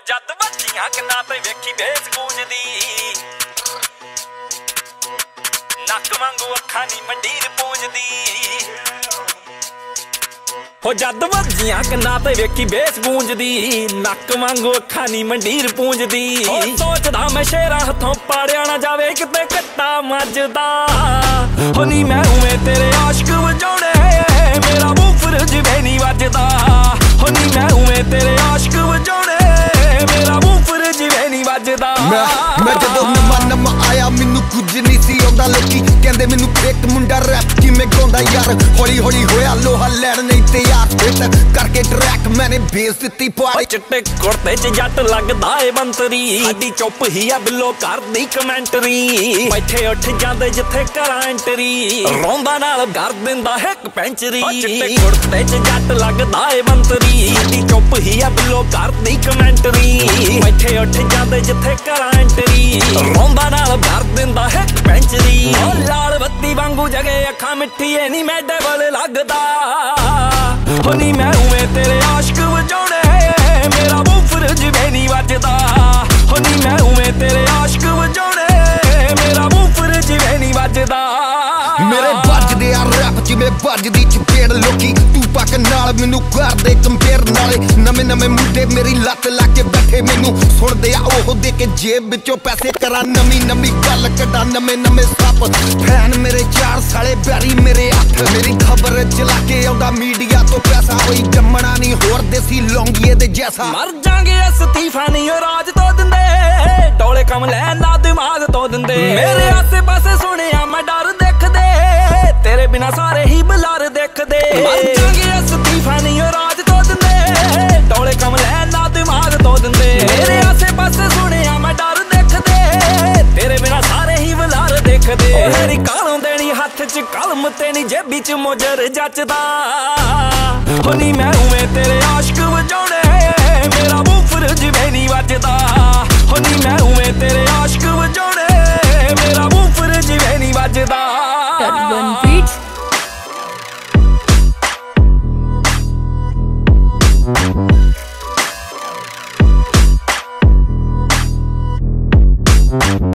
जद बच्चियां कन्ना ते वेखी बेस गूंजदी नक वांगू अखां नी मंडीर पूंजदी हो जद वज्जियां कन्ना ते वेखी बेस गूंजदी नक वांगू अखां नी मंडीर पूंजदी सोचदा मैं शेरा हथों पाड़िया ना जावे किते कट्टा मजदा हो नी मैं उवें तेरे आशिक वजाउणे मेरा बूफर जिवें नी वजदा हो नी मैं उवें तेरे आशिक वजाउणे मेरा बूफर जिवें नी वजदा मैं जदों नवा आया मैनू कुछ नहीं सी आउंदा लोकी कहंदे मैनू फेक मुंडा रैप किवें गाउंदा यार हौली हौली होया लोहा लैण नहीं तैयार फिट करके ट्रैक मैंने भेज दित्ती पाई चिट्टे कुर्ते च जट लगदा ए मंतरी साडी चुप ही आ बिलो करदी कमेंटरी बैठे उठ जांदे जिथे करा एंटरी रोंदा नाल कर दिंदा हिक पेंचरी चिट्टे कुर्ते च जट लगदा ए मंतरी साडी चुप ही आ बिलो करदी कमेंटरी बैठे उठ जांदे जिथे करा एंटरी रोंदा नाल कर दिंदा हिक पेंचरी लाल बत्ती वांगू जगे अखां मिट्ठी ए नी मैडे वाले लगदा हो नी मैं उवें तेरे आशिक वजाउणे मेरा बूफर जिवें नी वजदा हो नी मैं उवें तेरे आशिक वजाउणे मेरा बूफर जिवें नी वजदा मेरे बजदे आ रैप जिवें बजदी चपेड़ लोकी तू पक नाल मैनू करदे कंपेयर नाले नਵੇਂ नਵੇਂ मुंडे मेरी लत लाके बैठे मैनू सुणदे आ ओह दे के जेब विचों पैसे करा नवी नवी गल कड्डा नਵੇਂ नਵੇਂ सप फैन मेरे चार साले बैरी मेरे हथ मेरी खबर चला के आउंदा मीडिया तो पैसा होई जम्मना नहीं होर देसी लौंगीए दे जैसा मर जांगे इस्तीफा नहीं राज तो दिंदे डोले कम लैन ना दिमाग तो दिंदे मेरे आसे पासे सुनिया मैं डर देख दे तेरे बिना सारे ही बलार देख दे मर जांगे इस्तीफा नहीं राज तो दिंदे डोले कम लैन ना दिमाग तो दिंदे मेरे आसे पासे सुनिया मैं डर देख दे तेरे बिना सारे ही बलार देख दे मेरी कालों देनी हथ च कलम ते नी जेबी च मोजर जचदा हो नी मैं उवें तेरे आशिक वजाउणे मेरा बूफर जिवें नी वजदा